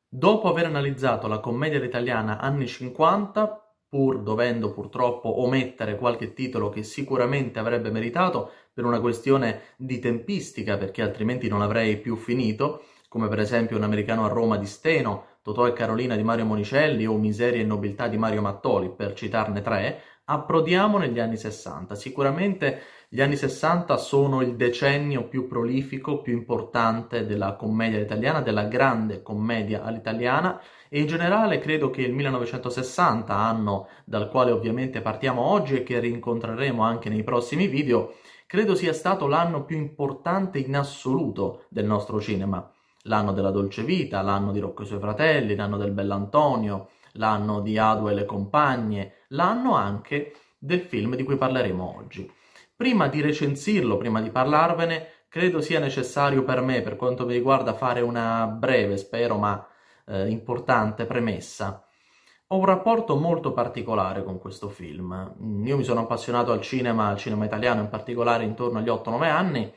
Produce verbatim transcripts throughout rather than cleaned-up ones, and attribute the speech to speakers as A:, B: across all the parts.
A: Dopo aver analizzato la commedia all'italiana anni cinquanta, pur dovendo purtroppo omettere qualche titolo che sicuramente avrebbe meritato per una questione di tempistica, perché altrimenti non avrei più finito, come per esempio Un americano a Roma di Steno, Totò e Carolina di Mario Monicelli o Miseria e nobiltà di Mario Mattoli, per citarne tre, approdiamo negli anni sessanta. Sicuramente gli anni sessanta sono il decennio più prolifico, più importante della commedia italiana, della grande commedia all'italiana, e in generale credo che il millenovecentosessanta, anno dal quale ovviamente partiamo oggi e che rincontreremo anche nei prossimi video, credo sia stato l'anno più importante in assoluto del nostro cinema. L'anno della Dolce Vita, l'anno di Rocco e i suoi fratelli, l'anno del Bell'Antonio, l'anno di Adu e le compagne, l'anno anche del film di cui parleremo oggi. Prima di recensirlo, prima di parlarvene, credo sia necessario per me, per quanto mi riguarda, fare una breve, spero, ma eh, importante premessa. Ho un rapporto molto particolare con questo film. Io mi sono appassionato al cinema, al cinema italiano in particolare, intorno agli otto nove anni,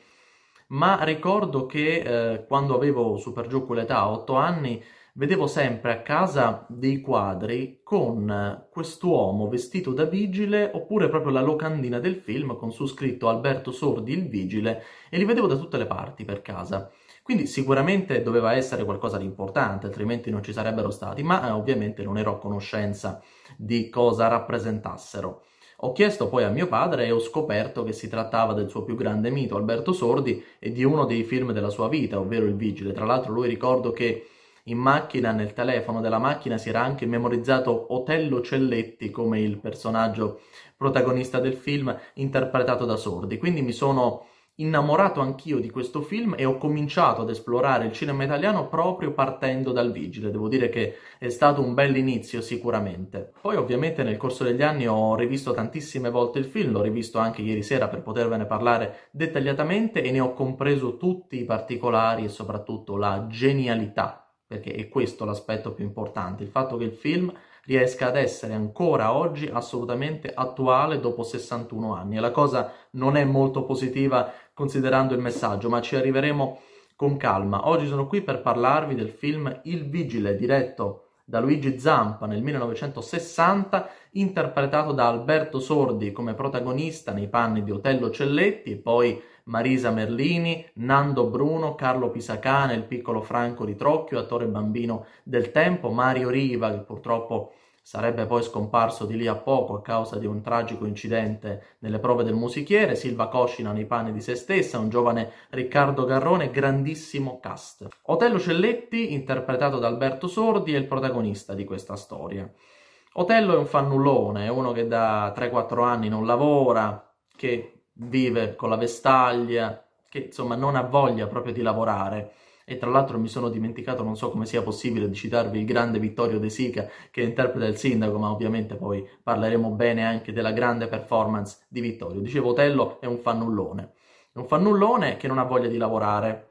A: ma ricordo che eh, quando avevo su per giù quell'età, otto anni, vedevo sempre a casa dei quadri con quest'uomo vestito da vigile oppure proprio la locandina del film con su scritto Alberto Sordi il vigile, e li vedevo da tutte le parti per casa. Quindi sicuramente doveva essere qualcosa di importante, altrimenti non ci sarebbero stati, ma eh, ovviamente non ero a conoscenza di cosa rappresentassero. Ho chiesto poi a mio padre e ho scoperto che si trattava del suo più grande mito, Alberto Sordi, e di uno dei film della sua vita, ovvero Il Vigile. Tra l'altro lui, ricordo che in macchina, nel telefono della macchina, si era anche memorizzato Otello Celletti come il personaggio protagonista del film, interpretato da Sordi. Quindi mi sono innamorato anch'io di questo film e ho cominciato ad esplorare il cinema italiano proprio partendo dal Vigile. Devo dire che è stato un bell'inizio sicuramente. Poi ovviamente nel corso degli anni ho rivisto tantissime volte il film, l'ho rivisto anche ieri sera per potervene parlare dettagliatamente e ne ho compreso tutti i particolari e soprattutto la genialità, perché è questo l'aspetto più importante, il fatto che il film riesca ad essere ancora oggi assolutamente attuale dopo sessantuno anni. E la cosa non è molto positiva considerando il messaggio, ma ci arriveremo con calma. Oggi sono qui per parlarvi del film Il Vigile, diretto da Luigi Zampa nel millenovecentosessanta, interpretato da Alberto Sordi come protagonista nei panni di Otello Celletti e poi Marisa Merlini, Nando Bruno, Carlo Pisacane, il piccolo Franco di Trocchio, attore bambino del tempo, Mario Riva, che purtroppo sarebbe poi scomparso di lì a poco a causa di un tragico incidente nelle prove del musichiere, Silva Coscina nei panni di se stessa, un giovane Riccardo Garrone, grandissimo cast. Otello Celletti, interpretato da Alberto Sordi, è il protagonista di questa storia. Otello è un fannullone, è uno che da tre quattro anni non lavora, che vive con la vestaglia, che insomma non ha voglia proprio di lavorare. E tra l'altro mi sono dimenticato, non so come sia possibile, di citarvi il grande Vittorio De Sica che interpreta il sindaco, ma ovviamente poi parleremo bene anche della grande performance di Vittorio. Dicevo, Otello è un fannullone, è un fannullone che non ha voglia di lavorare,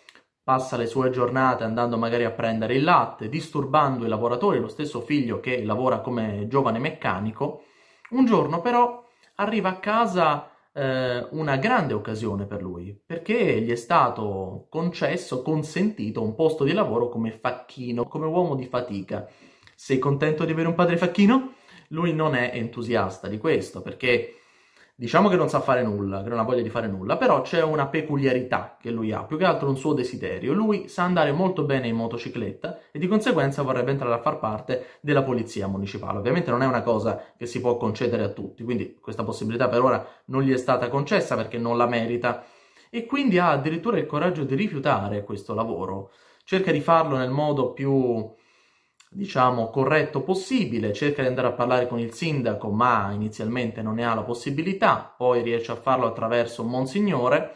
A: passa le sue giornate andando magari a prendere il latte, disturbando i lavoratori, lo stesso figlio che lavora come giovane meccanico. Un giorno però arriva a casa eh, una grande occasione per lui, perché gli è stato concesso, consentito un posto di lavoro come facchino, come uomo di fatica. Sei contento di avere un padre facchino? Lui non è entusiasta di questo, perché diciamo che non sa fare nulla, che non ha voglia di fare nulla, però c'è una peculiarità che lui ha, più che altro un suo desiderio. Lui sa andare molto bene in motocicletta e di conseguenza vorrebbe entrare a far parte della polizia municipale. Ovviamente non è una cosa che si può concedere a tutti, quindi questa possibilità per ora non gli è stata concessa perché non la merita, e quindi ha addirittura il coraggio di rifiutare questo lavoro. Cerca di farlo nel modo più, diciamo, corretto possibile, cerca di andare a parlare con il sindaco, ma inizialmente non ne ha la possibilità, poi riesce a farlo attraverso un monsignore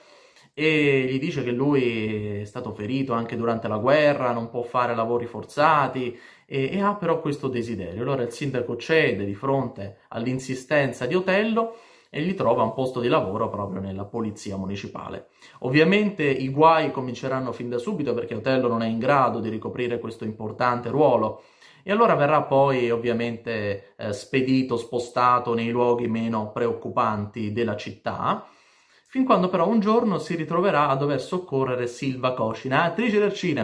A: e gli dice che lui è stato ferito anche durante la guerra, non può fare lavori forzati e, e ha però questo desiderio. Allora il sindaco cede di fronte all'insistenza di Otello e gli trova un posto di lavoro proprio nella polizia municipale. Ovviamente i guai cominceranno fin da subito perché Otello non è in grado di ricoprire questo importante ruolo e allora verrà poi ovviamente eh, spedito, spostato nei luoghi meno preoccupanti della città, fin quando però un giorno si ritroverà a dover soccorrere Silva Coscina, attrice del cinema,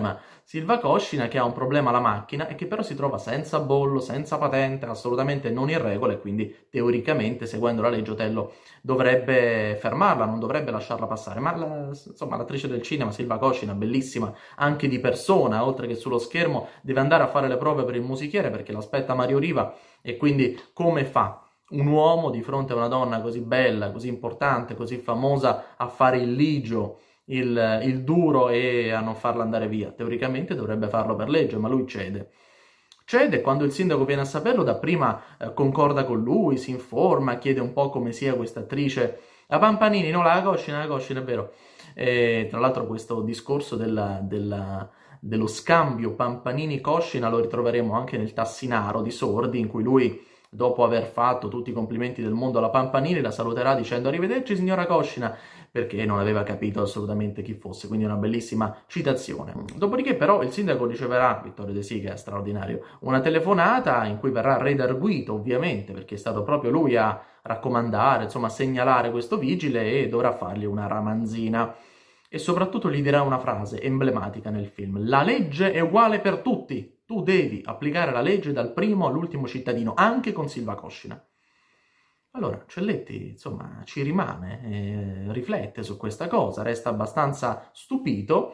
A: Silva Coscina che ha un problema alla macchina e che però si trova senza bollo, senza patente, assolutamente non in regola, e quindi teoricamente, seguendo la legge, Otello dovrebbe fermarla, non dovrebbe lasciarla passare. Ma la, insomma, l'attrice del cinema, Silva Coscina, bellissima anche di persona, oltre che sullo schermo, deve andare a fare le prove per il musichiere perché l'aspetta Mario Riva, e quindi come fa un uomo di fronte a una donna così bella, così importante, così famosa a fare il ligio, il, il duro e a non farla andare via? Teoricamente dovrebbe farlo per legge, ma lui cede. Cede, quando il sindaco viene a saperlo, dapprima eh, concorda con lui, si informa, chiede un po' come sia questa attrice. La Pampanini, no, la Coscina, la Coscina, è vero. E, tra l'altro questo discorso della, della, dello scambio Pampanini-Coscina lo ritroveremo anche nel Tassinaro di Sordi, in cui lui, dopo aver fatto tutti i complimenti del mondo alla Pampanini, la saluterà dicendo arrivederci signora Coscina, perché non aveva capito assolutamente chi fosse, quindi una bellissima citazione. Dopodiché però il sindaco riceverà, Vittorio De Sica è straordinario, una telefonata in cui verrà redarguito ovviamente, perché è stato proprio lui a raccomandare, insomma a segnalare questo vigile, e dovrà fargli una ramanzina. E soprattutto gli dirà una frase emblematica nel film: la legge è uguale per tutti, tu devi applicare la legge dal primo all'ultimo cittadino, anche con Silva Coscina. Allora, Celletti, insomma, ci rimane, eh, riflette su questa cosa, resta abbastanza stupito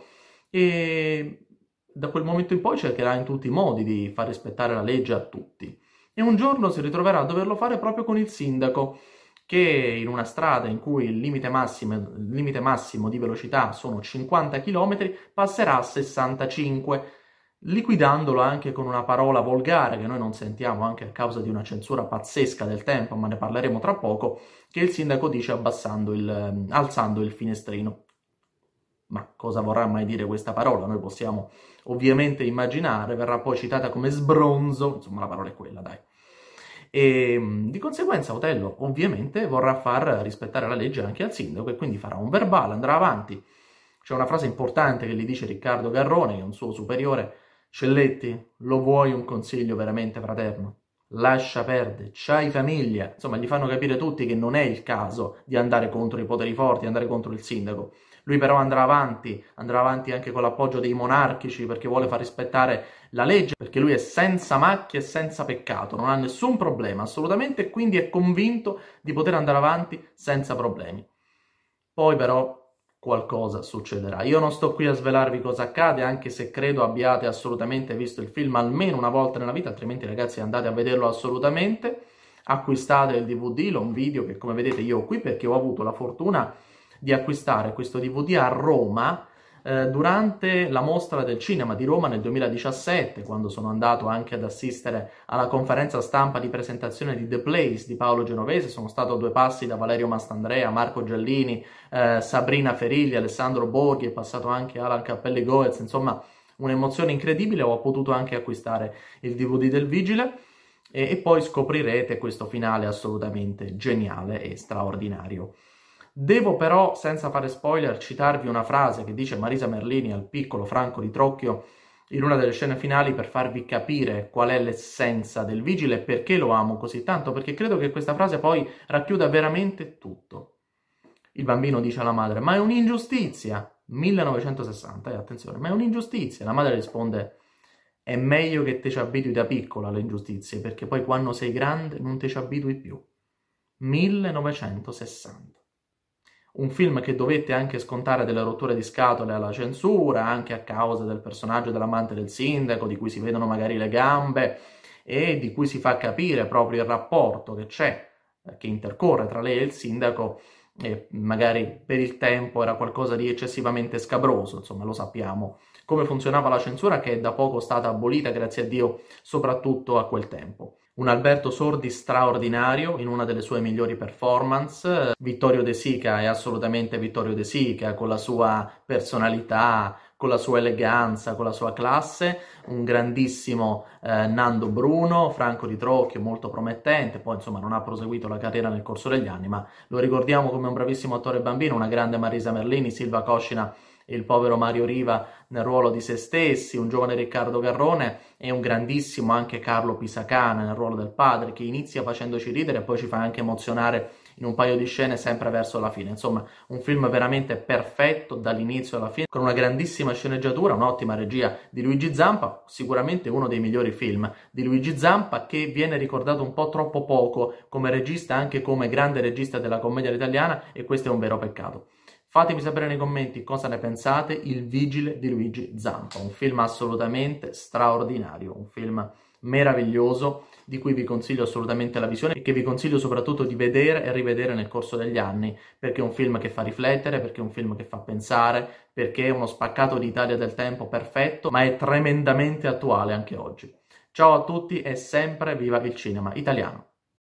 A: e da quel momento in poi cercherà in tutti i modi di far rispettare la legge a tutti. E un giorno si ritroverà a doverlo fare proprio con il sindaco, che in una strada in cui il limite massimo, il limite massimo di velocità sono cinquanta chilometri, passerà a sessantacinque, liquidandolo anche con una parola volgare che noi non sentiamo anche a causa di una censura pazzesca del tempo, ma ne parleremo tra poco, che il sindaco dice abbassando il, alzando il finestrino. Ma cosa vorrà mai dire questa parola? Noi possiamo ovviamente immaginare, verrà poi citata come sbronzo, insomma la parola è quella, dai. E di conseguenza Otello ovviamente vorrà far rispettare la legge anche al sindaco, e quindi farà un verbale, andrà avanti. C'è una frase importante che gli dice Riccardo Garrone, che è un suo superiore: Celletti, lo vuoi un consiglio veramente fraterno? Lascia perdere, c'hai famiglia. Insomma, gli fanno capire tutti che non è il caso di andare contro i poteri forti, di andare contro il sindaco. Lui però andrà avanti, andrà avanti anche con l'appoggio dei monarchici, perché vuole far rispettare la legge, perché lui è senza macchie e senza peccato, non ha nessun problema, assolutamente, e quindi è convinto di poter andare avanti senza problemi. Poi però qualcosa succederà. Io non sto qui a svelarvi cosa accade, anche se credo abbiate assolutamente visto il film almeno una volta nella vita, altrimenti ragazzi andate a vederlo assolutamente. Acquistate il D V D, l'home video, che come vedete io ho qui perché ho avuto la fortuna di acquistare questo D V D a Roma eh, durante la mostra del cinema di Roma nel duemiladiciassette, quando sono andato anche ad assistere alla conferenza stampa di presentazione di The Place di Paolo Genovese. Sono stato a due passi da Valerio Mastandrea, Marco Giallini, eh, Sabrina Ferilli, Alessandro Borghi, è passato anche Alan Cappelli Goetz, insomma un'emozione incredibile. Ho potuto anche acquistare il D V D del Vigile e, e poi scoprirete questo finale assolutamente geniale e straordinario. Devo però, senza fare spoiler, citarvi una frase che dice Marisa Merlini al piccolo Franco di Trocchio in una delle scene finali, per farvi capire qual è l'essenza del Vigile e perché lo amo così tanto, perché credo che questa frase poi racchiuda veramente tutto. Il bambino dice alla madre: ma è un'ingiustizia, millenovecentosessanta, e eh, attenzione, ma è un'ingiustizia. La madre risponde: è meglio che te ci abitui da piccola alle ingiustizie, perché poi quando sei grande non te ci abitui più. millenovecentosessanta. Un film che dovette anche scontare delle rotture di scatole alla censura, anche a causa del personaggio dell'amante del sindaco, di cui si vedono magari le gambe e di cui si fa capire proprio il rapporto che c'è, che intercorre tra lei e il sindaco, e magari per il tempo era qualcosa di eccessivamente scabroso, insomma lo sappiamo. Come funzionava la censura, che è da poco stata abolita, grazie a Dio, soprattutto a quel tempo. Un Alberto Sordi straordinario in una delle sue migliori performance. Vittorio De Sica è assolutamente Vittorio De Sica, con la sua personalità, con la sua eleganza, con la sua classe. Un grandissimo eh, Nando Bruno, Franco Di Trocchio, molto promettente, poi insomma non ha proseguito la carriera nel corso degli anni, ma lo ricordiamo come un bravissimo attore bambino. Una grande Marisa Merlini, Silva Coscina e il povero Mario Riva nel ruolo di se stessi, un giovane Riccardo Garrone e un grandissimo anche Carlo Pisacane nel ruolo del padre, che inizia facendoci ridere e poi ci fa anche emozionare in un paio di scene sempre verso la fine. Insomma, un film veramente perfetto dall'inizio alla fine, con una grandissima sceneggiatura, un'ottima regia di Luigi Zampa, sicuramente uno dei migliori film di Luigi Zampa, che viene ricordato un po' troppo poco come regista, anche come grande regista della commedia italiana, e questo è un vero peccato. Fatemi sapere nei commenti cosa ne pensate. Il Vigile di Luigi Zampa, un film assolutamente straordinario, un film meraviglioso di cui vi consiglio assolutamente la visione e che vi consiglio soprattutto di vedere e rivedere nel corso degli anni, perché è un film che fa riflettere, perché è un film che fa pensare, perché è uno spaccato di Italia del tempo perfetto, ma è tremendamente attuale anche oggi. Ciao a tutti e sempre viva il cinema italiano!